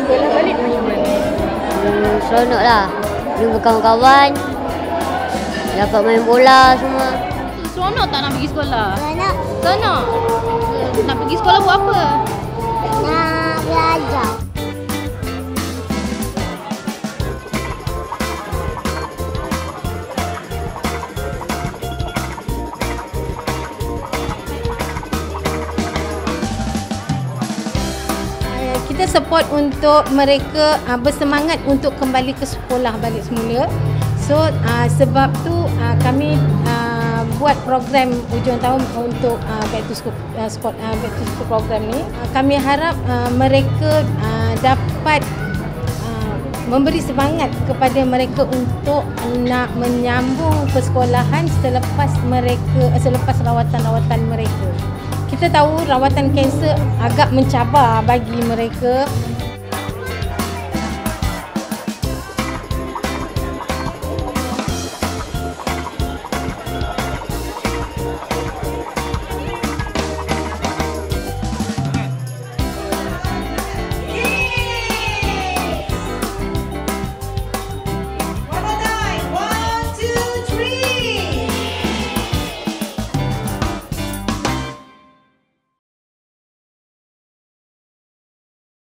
sekolah balik macam mana? Seronok lah. Jumpa kawan-kawan. Dapat main bola semua. Seronok tak nak pergi sekolah? Seronok. Seronok? Nak pergi sekolah buat apa? Nak belajar. Kita support untuk mereka bersemangat untuk kembali ke sekolah balik semula. So sebab tu kami buat program hujung tahun untuk back to school program ni. Kami harap mereka dapat memberi semangat kepada mereka untuk nak menyambung persekolahan selepas rawatan mereka. Kita tahu rawatan kanser agak mencabar bagi mereka